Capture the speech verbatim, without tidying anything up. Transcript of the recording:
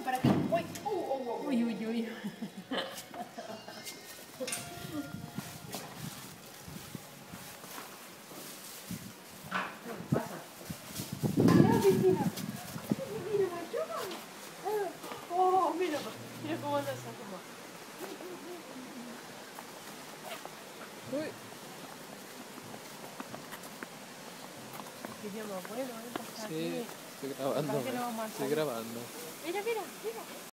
para que... Uy, uh, uh, uh. Uy, uy, uy. Mira la piscina. Mira, Mayoma. Oh, mira, mira cómo anda esa toma. Uy. Qué día más bueno, ¿eh? Para estar Sí, aquí. estoy grabando. ¿Para qué no vamos a Estoy salir? grabando. Mira, mira, mira.